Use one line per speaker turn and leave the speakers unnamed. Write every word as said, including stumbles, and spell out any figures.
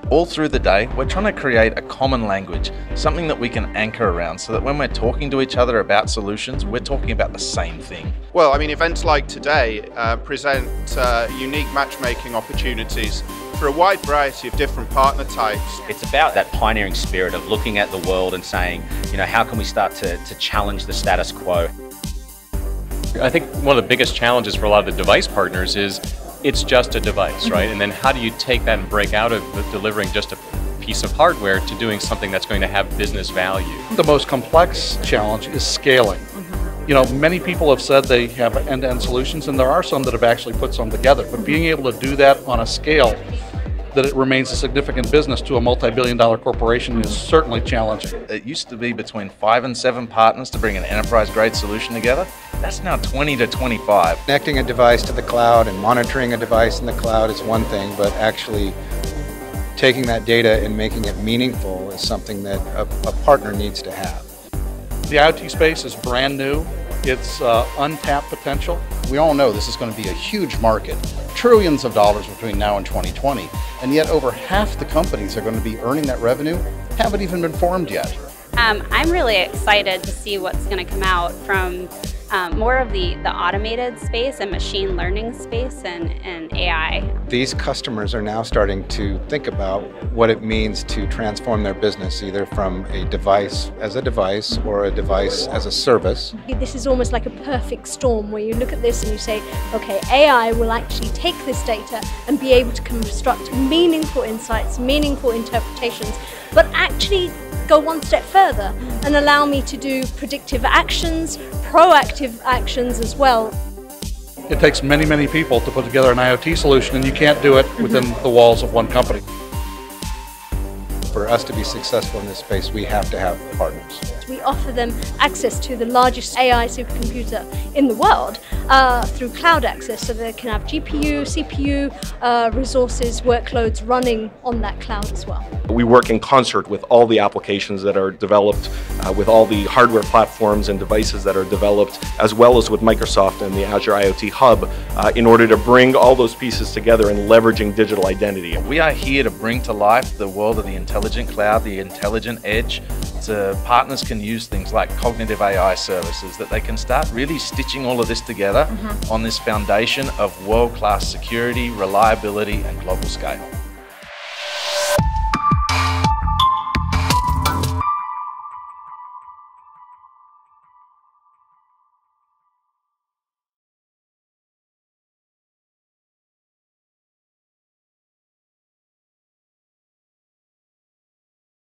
All through the day, we're trying to create a common language, something that we can anchor around so that when we're talking to each other about solutions, we're talking about the same thing.
Well, I mean, events like today uh, present uh, unique matchmaking opportunities for a wide variety of different partner types.
It's about that pioneering spirit of looking at the world and saying, you know, how can we start to, to challenge the status quo?
I think one of the biggest challenges for a lot of the device partners is it's just a device, right? And then how do you take that and break out of delivering just a piece of hardware to doing something that's going to have business value?
The most complex challenge is scaling. Mm-hmm. You know, many people have said they have end-to-end solutions, and there are some that have actually put some together, but being able to do that on a scale that it remains a significant business to a multi-billion dollar corporation is certainly challenging.
It used to be between five and seven partners to bring an enterprise-grade solution together. That's now twenty to twenty-five.
Connecting a device to the cloud and monitoring a device in the cloud is one thing, but actually taking that data and making it meaningful is something that a, a partner needs to have.
The IoT space is brand new. It's uh, untapped potential.
We all know this is going to be a huge market, trillions of dollars between now and twenty twenty, and yet over half the companies that are going to be earning that revenue haven't even been formed yet.
Um, I'm really excited to see what's going to come out from um, more of the, the automated space and machine learning space and, and A I.
These customers are now starting to think about what it means to transform their business, either from a device as a device or a device as a service.
This is almost like a perfect storm where you look at this and you say, okay, A I will actually take this data and be able to construct meaningful insights, meaningful interpretations, but actually go one step further and allow me to do predictive actions, proactive actions as well.
It takes many, many people to put together an IoT solution, and you can't do it within the walls of one company.
For us to be successful in this space, we have to have partners.
We offer them access to the largest A I supercomputer in the world uh, through cloud access, so they can have G P U, C P U uh, resources, workloads running on that cloud as well.
We work in concert with all the applications that are developed, uh, with all the hardware platforms and devices that are developed, as well as with Microsoft and the Azure IoT Hub, uh, in order to bring all those pieces together and leveraging digital identity.
We are here to bring to life the world of the intelligent cloud, the intelligent edge. So partners can use things like cognitive A I services that they can start really stitching all of this together mm-hmm. on this foundation of world-class security, reliability, and global scale.